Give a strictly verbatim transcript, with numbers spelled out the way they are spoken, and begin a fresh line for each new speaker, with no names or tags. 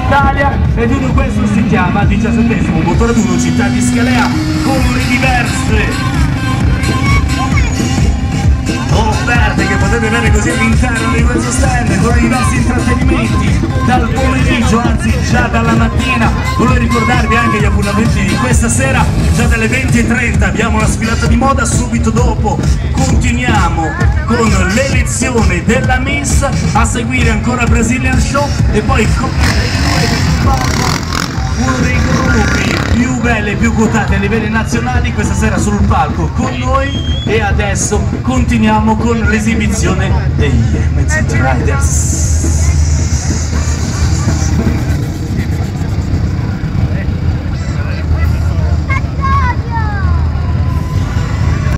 Italia, e tutto questo si chiama diciassettesimo Motore d'Uno Città di Scalea, colori diverse offerte che potete avere così all'interno di questo stand con diversi intrattenimenti dal pomeriggio, anzi già dalla mattina. Volevo ricordarvi anche gli appuntamenti di questa sera, già dalle venti e trenta abbiamo la sfilata di moda, subito dopo continuiamo con l'elezione della Miss, a seguire ancora Brazilian Show e poi uno dei gruppi più belli e più quotati a livelli nazionali questa sera sul palco con noi. E adesso continuiamo con l'esibizione degli M Z Riders.